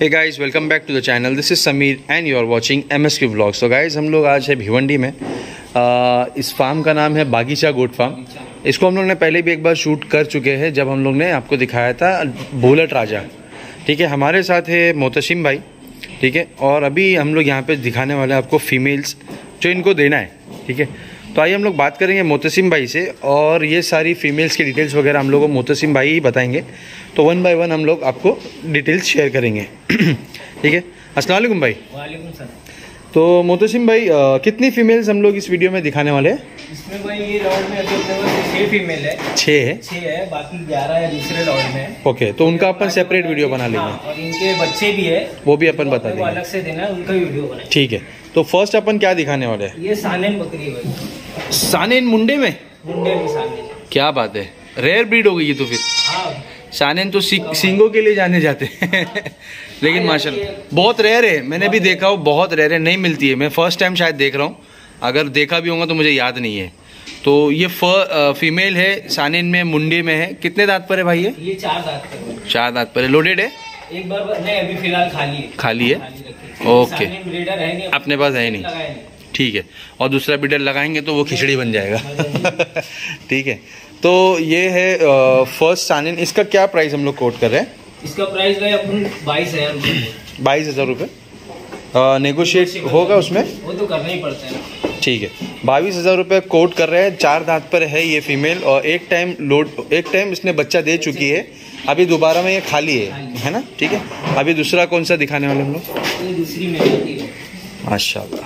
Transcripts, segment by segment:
Hey guys, welcome back to the channel. This is Sameer and you are watching MSK vlogs. तो guys, हम लोग आज है भिवंडी में। इस फार्म का नाम है बागीचा गोट फार्म। इसको हम लोग ने पहले भी एक बार शूट कर चुके हैं, जब हम लोग ने आपको दिखाया था बुलेट राजा। ठीक है, हमारे साथ है मोहतसिम भाई। ठीक है, और अभी हम लोग यहाँ पे दिखाने वाले हैं आपको फीमेल्स जो इनको देना है। ठीक है, तो आइए हम लोग बात करेंगे मोहतसिम भाई से, और ये सारी फीमेल्स की डिटेल्स वगैरह हम लोग को मोहतसिम भाई ही बताएंगे। तो वन बाय वन हम लोग आपको डिटेल्स शेयर करेंगे। ठीक है, अस्सलाम वालेकुम भाई। वालेकुम सर। तो मोहतसिम भाई, कितनी फीमेल्स हम लोग इस वीडियो में दिखाने वाले हैं? इसमें भाई ये लॉट में अभी अपने पास 6 फीमेल है। 6 है, बाकी 11 है दूसरे लॉट में। ओके, तो उनका अपन सेपरेट वीडियो बना लेंगे। और इनके बच्चे भी है, वो भी अपन बता देंगे, अलग से देना है, उनका वीडियो बनाए। ठीक है, तो फर्स्ट अपन क्या दिखाने वाले हैं? ये सानेन बकरी है भाई। सानेन मुंडे में? मुंडे में सानेन। क्या बात है, रेयर ब्रीड हो गई ये तो फिर। हाँ, सानेन तो सींगों के लिए जाने जाते हैं। लेकिन माशाल्लाह बहुत रेयर है, मैंने भी देखा हो, बहुत रेयर है, नहीं मिलती है। मैं फर्स्ट टाइम शायद देख रहा हूँ, अगर देखा भी होगा तो मुझे याद नहीं है। तो ये फीमेल है, सानेन में, मुंडे में है। कितने दांत पर है भाई ये? 4 दांत पर। 4 दांत पर है। लोडेड है? एक बार नहीं, अभी फिलहाल खाली है। ओके, ब्रीडर है नहीं अपने पास है नहीं, ठीक है। और दूसरा ब्रीडर लगाएंगे तो वो खिचड़ी बन जाएगा। ठीक है, तो ये है फर्स्ट सानेन। इसका क्या प्राइस हम लोग कोट कर रहे हैं? इसका प्राइस भाई अपन 22,000 रुपये। 22,000 रुपये। नेगोशिएट होगा उसमें? वो तो करना ही पड़ता है ना। ठीक है, 22,000 रुपये कोट कर रहे हैं। 4 दांत पर है ये फीमेल, और एक टाइम इसने बच्चा दे चुकी है। अभी दोबारा में ये खाली है ना? ठीक है, अभी दूसरा कौन सा दिखाने वाले हम लोग? ये दूसरी मेहनती है माशाल्लाह।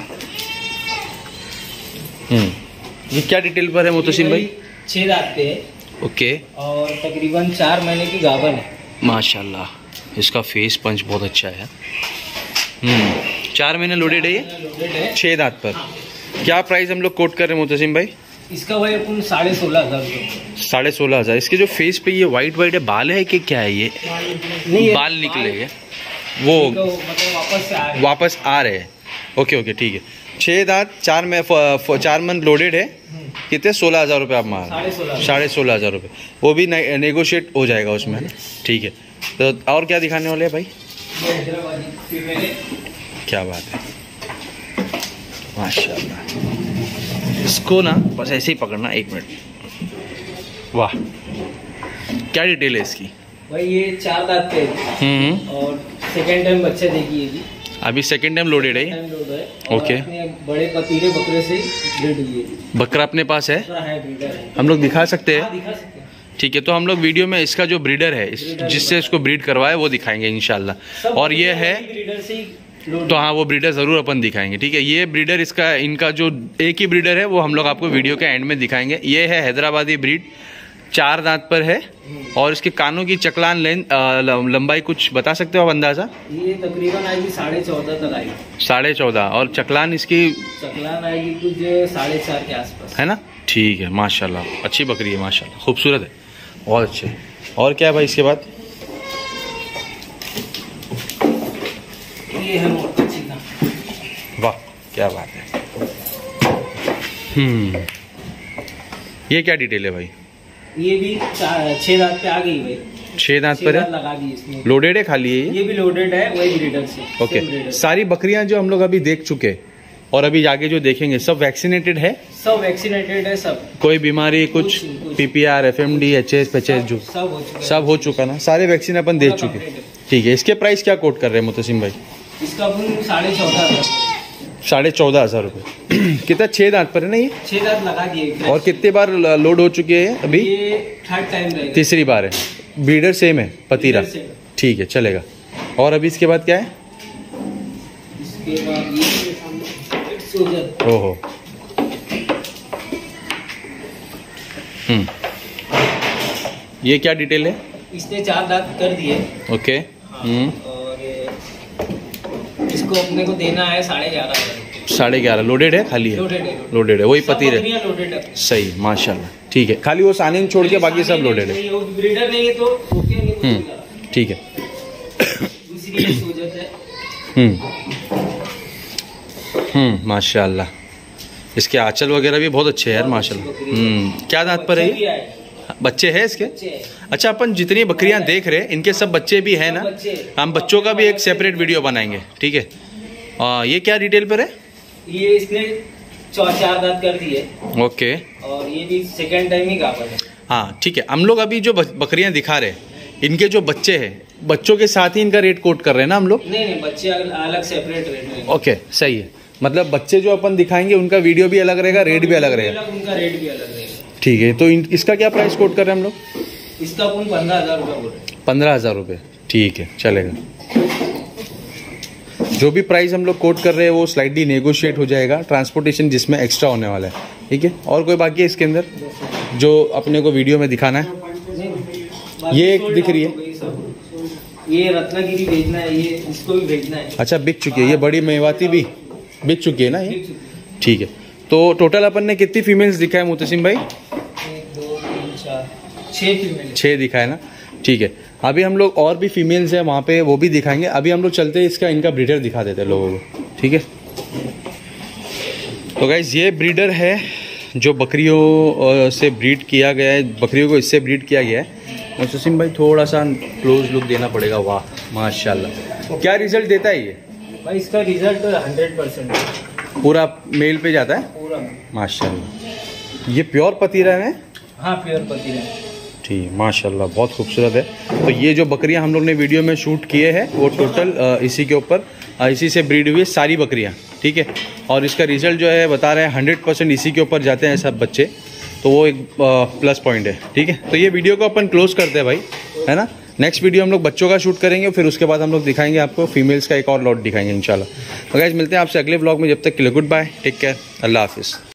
ये क्या डिटेल पर है मोहतसिम भाई? 6 दांत पे है। ओके, और तकरीबन 4 महीने की गाभन है। माशाल्लाह, इसका फेस पंच बहुत अच्छा है। 4 महीने लोडेड है ये? लोडेड है, 6 दांत पर। क्या प्राइस हम लोग कोट कर रहे हैं मोहतसिम भाई? इसका भाई अपन 16,500 रुपये। 16,500। इसके जो फेस पे ये वाइट है, बाल है कि क्या है ये? नहीं, बाल निकले हैं वो, मतलब वापस आ रहे हैं। ओके, ठीक है। 6 दांत, 4 मंथ लोडेड है। कितने? 16,000 रुपये आप मार? 16,500 रुपये। वो भी नेगोशिएट हो जाएगा उसमें, ठीक है। तो और क्या दिखाने वाले हैं भाई? क्या बात है, माशाल्लाह। इसको ना बस ऐसे ही पकड़ना, 1 मिनट। वाह, क्या डिटेल है इसकी भाई? ये 4 दांत पे है, और सेकेंड टाइम बच्चा देगी ये भी। अभी सेकेंड टाइम लोडेड है। ओके, बड़े पतीले बकरे से ब्रीड हुई है। बकरा अपने पास है, हम लोग दिखा सकते हैं? ठीक है, तो हम लोग वीडियो में इसका जो ब्रीडर है, जिससे इसको ब्रीड करवाए, वो दिखाएंगे इंशाल्लाह। और ये है, तो हाँ, वो ब्रीडर ज़रूर अपन दिखाएंगे। ठीक है, ये ब्रीडर इनका जो एक ही ब्रीडर है, वो हम लोग आपको वीडियो के एंड में दिखाएंगे। ये है हैदराबादी ब्रीड, 4 दांत पर है। और इसके कानों की चकलान लंबाई कुछ बता सकते हो आप अंदाजा? ये तकरीबन आएगी 14.5 तक आएगी। 14.5। और चकलान इसकी? चकलान आएगी कुछ 4.5 के आसपास, है ना? ठीक है, माशाल्लाह, अच्छी बकरी है, माशाल्लाह, खूबसूरत है, बहुत अच्छे। और क्या है भाई इसके बाद? ये है मोहतसिम। वाह, क्या बात है। ये क्या डिटेल है भाई? ये भी 6 दांत पे आ गई भाई। 6 दांत पर है, लगा दी इसमें। लोडेड है, खाली है ये भी लोडेड है, वही ब्रीडर से। ओके, सारी बकरियां जो हम लोग अभी देख चुके और अभी आगे जो देखेंगे, सब वैक्सीनेटेड है? सब वैक्सीनेटेड है, सब। कोई बीमारी, कुछ PPR, FMD, HS, PHS जो सब हो चुका ना? सारे वैक्सीन अपन दे चुके। ठीक है, इसके प्राइस क्या कोट कर रहे हैं मोहतसिम भाई? इसका 14,500। 14,500 रुपये। कितना? 6 दांत पर है ना ये? 6 दांत लगा दिए। और कितने बार लोड हो चुकी है अभी? ये 3rd टाइम रहेगा। तीसरी बार है। ब्रीडर सेम है, पतीरा? ठीक है, चलेगा। और अभी इसके बाद क्या है? इसके बाद ये ओहो, ये क्या डिटेल है? इसने 4 दांत कर दिए। ओके, और इसको अपने को देना है 11,500। 11,500 लोडेड है, खाली है? लोडेड है, वही पतीरे। सही, माशाल्लाह, ठीक है। खाली वो सानेन छोड़ के बाकी सब लोडेड है। ब्रीडर नहीं है तो ठीक है। माशाल्लाह, इसके आंचल वगैरह भी बहुत अच्छे हैं यार, माशाल्लाह। क्या दांत पर है ये? बच्चे हैं इसके? बच्चे हैं। अच्छा, अपन जितनी बकरियां देख रहे हैं इनके सब बच्चे भी हैं ना? हम बच्चों का भी एक सेपरेट वीडियो बनाएंगे, ठीक है। ये क्या डिटेल पर है? ये इसने 4 दांत कर दिए। ओके। और ये भी सेकंड टाइम ही गाभा है। हाँ ठीक है। हम लोग अभी जो बकरियां दिखा रहे हैं इनके जो बच्चे हैं, बच्चों के साथ ही इनका रेट कोट कर रहे हैं ना हम लोग? नहीं, बच्चे अलग सेपरेट रेट में। ओके, सही है। मतलब बच्चे जो अपन दिखाएंगे उनका वीडियो भी अलग रहेगा, रेट भी अलग रहेगा। उनका रेट भी अलग रहेगा। ठीक है। तो इसका क्या प्राइस कोट कर रहे हैं हम लोग? इसका अपन 15,000 रुपये बोल रहे हैं। 15,000 रुपये, ठीक है, चलेगा। जो भी प्राइस हम लोग कोट कर रहे हैं वो स्लाइटली नेगोशिएट हो जाएगा, ट्रांसपोर्टेशन जिसमें एक्स्ट्रा होने वाला है, ठीक है। और कोई बाकी है इसके अंदर जो अपने को वीडियो में दिखाना है? ये एक दिख रही है, ये रत्नागिरी भेजना है, ये इसको भी भेजना है। अच्छा, बिक चुकी है ये बड़ी मेवाती भी बिक चुकी है ना ये? ठीक है। तो टोटल अपन ने कितनी फीमेल्स दिखा है मुतसिम भाई? 1 2 3 4 6 फीमेल। 6 दिखा है ना, ठीक है। अभी हम लोग और भी फीमेल्स हैं वहाँ पे, वो भी दिखाएंगे। अभी हम लोग चलते हैं, इनका ब्रीडर दिखा देते हैं लोगों को, ठीक है। तो गाइज ये ब्रीडर है जो बकरियों से ब्रीड किया गया है, बकरियों को इससे ब्रीड किया गया है। मुतसिम भाई थोड़ा सा क्लोज लुक देना पड़ेगा। वाह माशाल्लाह, क्या रिजल्ट देता है ये भाई? इसका रिजल्ट 100% पूरा मेल पे जाता है पूरा माशाल्लाह। ये प्योर पतीरा है? हाँ, प्योर पतीरा। ठीक, माशाल्लाह बहुत खूबसूरत है। तो ये जो बकरियां हम लोग ने वीडियो में शूट किए हैं वो टोटल इसी के ऊपर इसी से ब्रीड हुई है सारी बकरियां, ठीक है। और इसका रिजल्ट जो है बता रहे हैं 100% इसी के ऊपर जाते हैं सब बच्चे, तो वो एक प्लस पॉइंट है, ठीक है। तो ये वीडियो को अपन क्लोज करते हैं भाई, है ना। नेक्स्ट वीडियो हम लोग बच्चों का शूट करेंगे, फिर उसके बाद हम लोग दिखाएंगे आपको फीमेल्स का एक और लॉट दिखाएंगे इंशाल्लाह। तो गाइस मिलते हैं आपसे अगले व्लॉग में, जब तक के लिए गुड बाय, टेक केयर, अल्लाह हाफिज़।